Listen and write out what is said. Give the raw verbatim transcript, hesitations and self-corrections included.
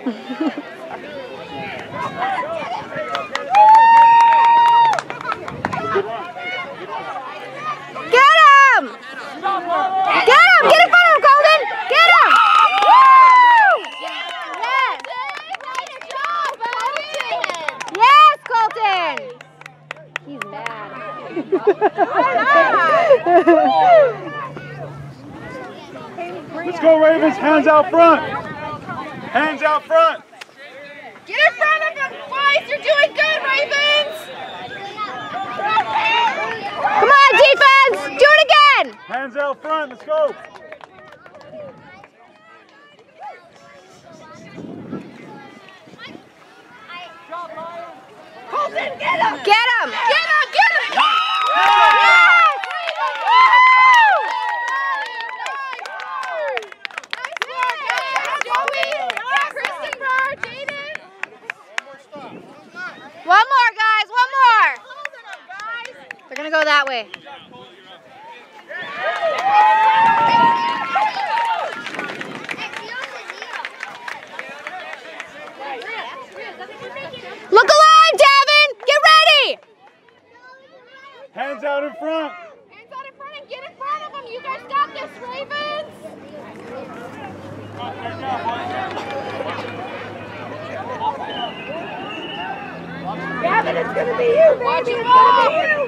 Get him! Get him! Get in front of him, Colton! Get him! Woo! Yes! Yes, Colton! He's mad. Let's go, Ravens. Hands out front. Hands out front. Get in front of him, boys! You're doing good, Ravens! Come on, defense! Do it again! Hands out front. Let's go. Colton, get him! Get him! Get him! Get him! Yes! One more, guys. One more. They're gonna go that way. Look alive, Davin! Get ready! Hands out in front. Hands out in front and get in front of them. You guys got this, Ravens. Davin, it's gonna be you, baby. Watch your ball.